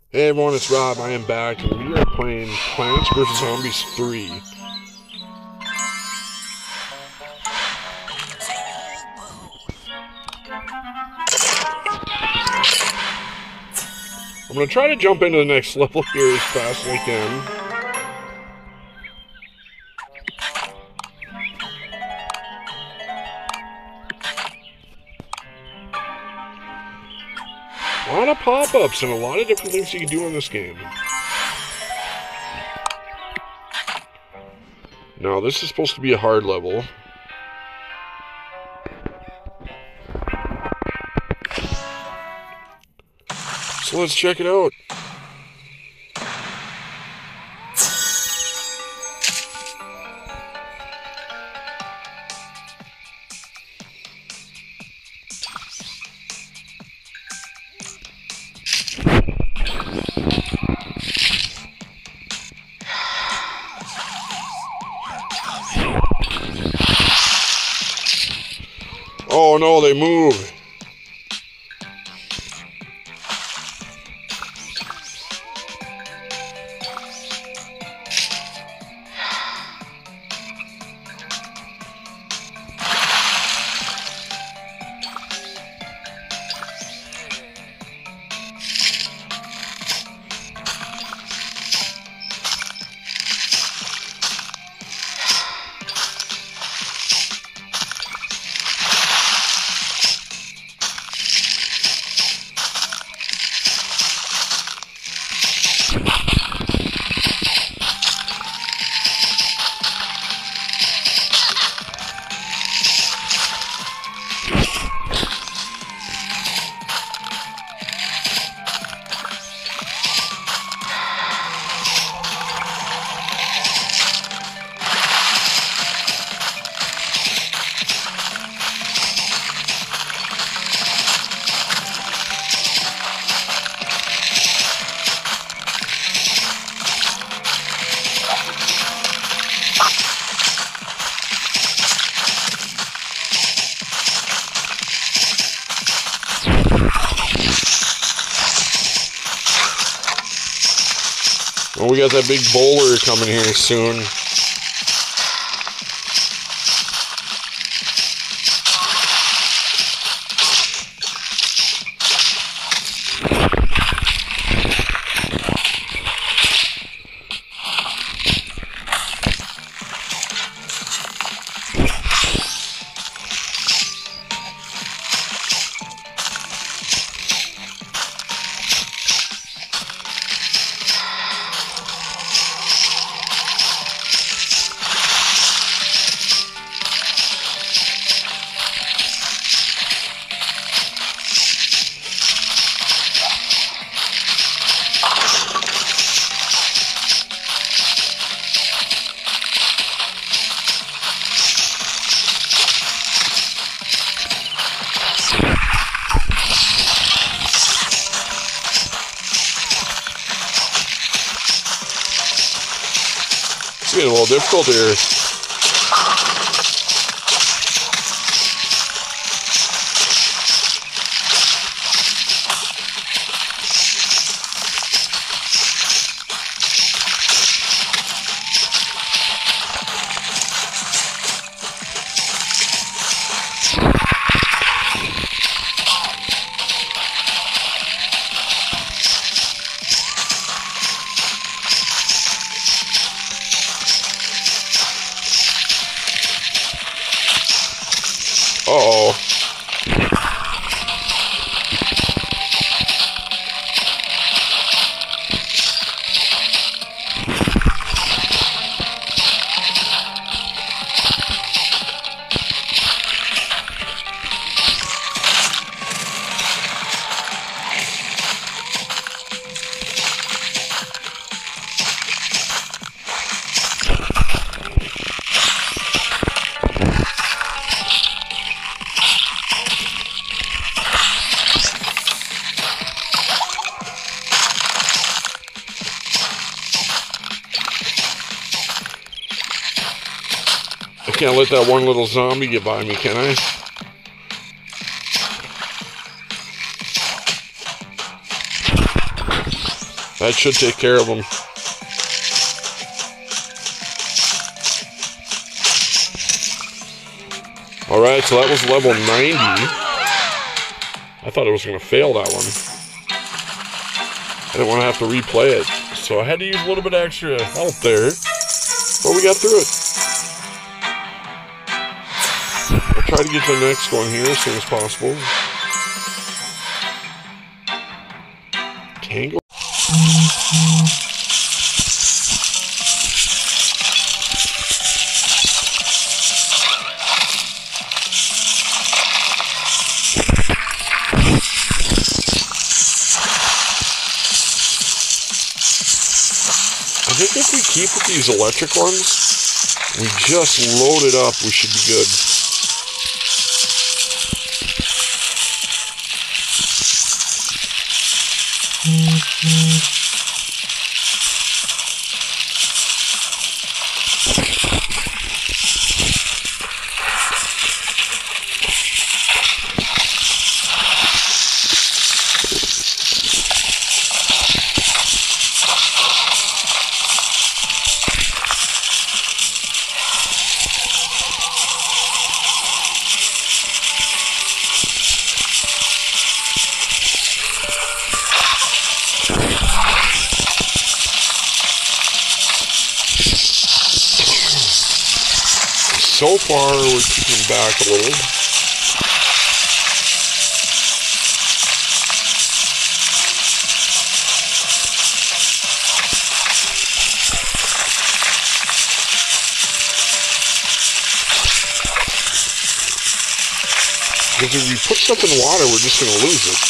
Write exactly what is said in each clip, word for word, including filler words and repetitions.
Hey everyone, it's Rob. I am back, and we are playing Plants versus. Zombies three. I'm going to try to jump into the next level here as fast as I can. A lot of pop-ups and a lot of different things you can do in this game. Now, this is supposed to be a hard level. So let's check it out. Oh no, they move. Well, we got that big boulder coming here soon. It's getting a little difficult here. Uh-oh. I can't let that one little zombie get by me, can I? That should take care of them. Alright, so that was level ninety. I thought it was going to fail that one. I didn't want to have to replay it. So I had to use a little bit of extra help there. But we got through it. I'll try to get to the next one here as soon as possible. Tangle. I think if we keep with these electric ones, we just load it up, we should be good. So far, we're keeping back a little. Because if you put stuff in water, we're just going to lose it.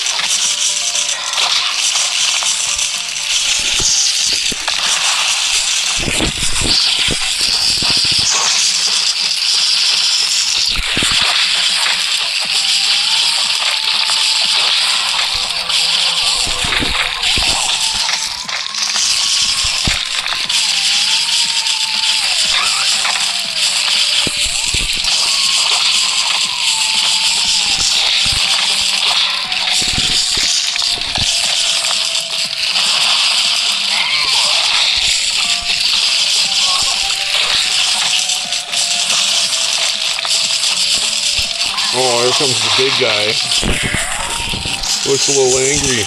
Oh, here comes the big guy. Looks a little angry.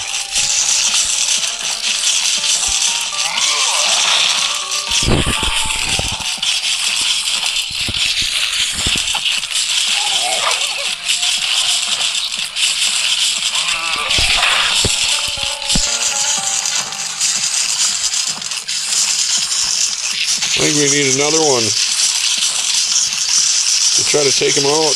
I think we need another one to try to take him out.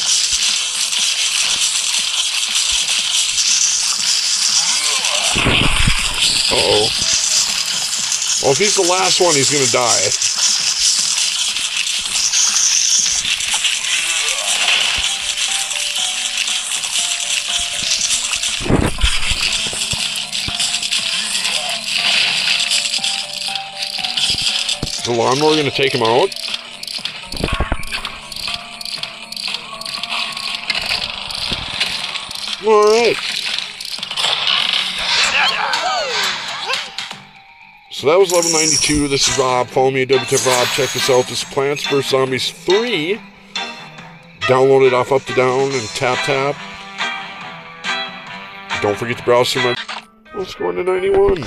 Uh-oh. Well, if he's the last one, he's gonna die. Is the lawnmower gonna take him out? Alright. So that was level ninety-two. This is Rob. Follow me at W T F Rob. Check this out. This is Plants versus. Zombies three. Download it off Up to Down and Tap Tap. Don't forget to browse through my... Let's go into ninety-one.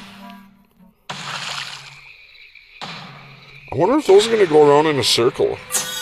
I wonder if those are going to go around in a circle.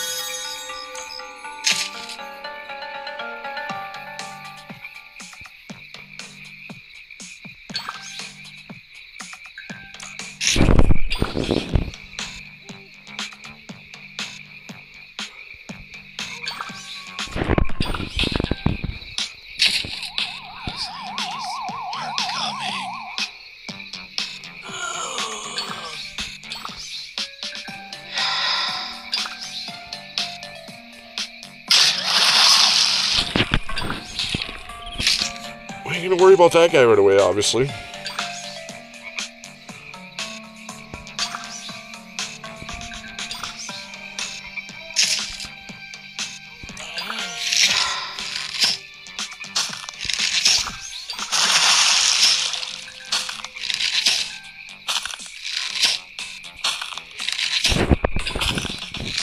I ain't gonna worry about that guy right away, obviously.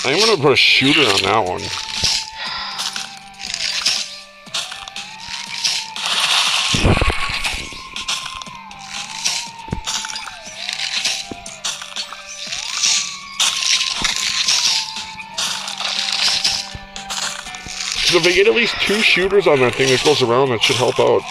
I'm gonna put a shooter on that one. So if they get at least two shooters on that thing that goes around, that should help out.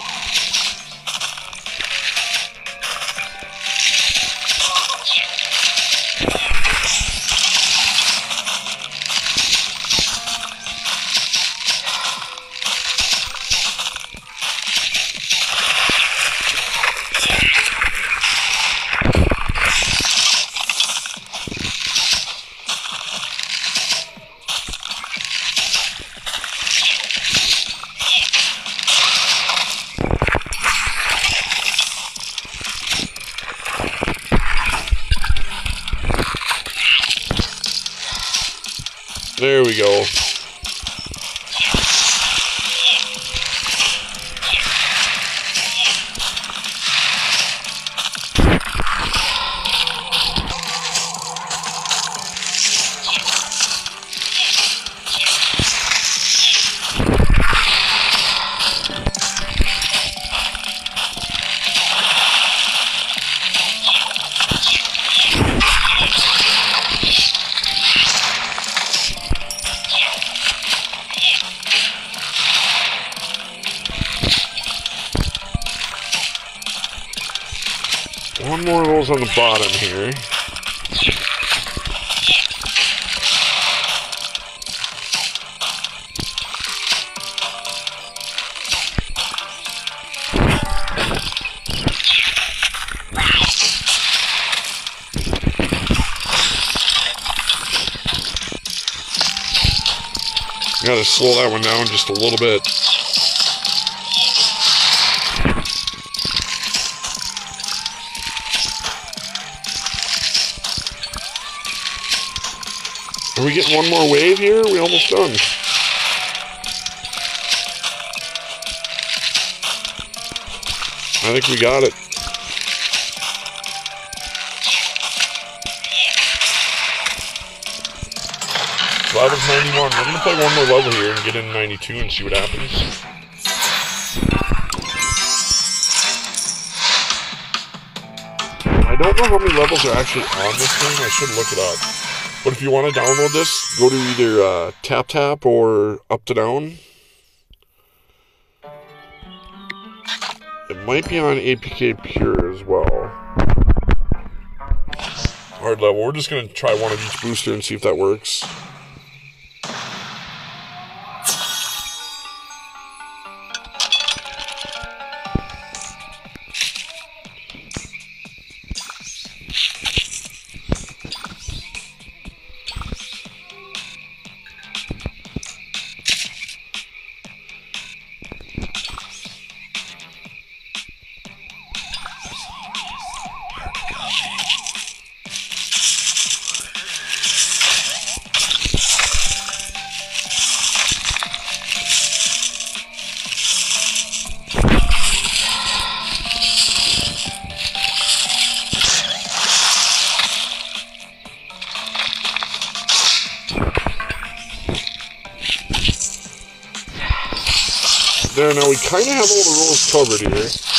There we go. One more of those on the bottom here. Gotta slow that one down just a little bit. Are we getting one more wave here? Are we almost done? I think we got it. So that was ninety-one. We're going to play one more level here and get in ninety-two and see what happens. I don't know how many levels are actually on this thing. I should look it up. But if you want to download this, go to either uh, TapTap or Up to Down. It might be on A P K Pure as well. Hard level. We're just going to try one of each booster and see if that works. There, now we kind of have all the rules covered here.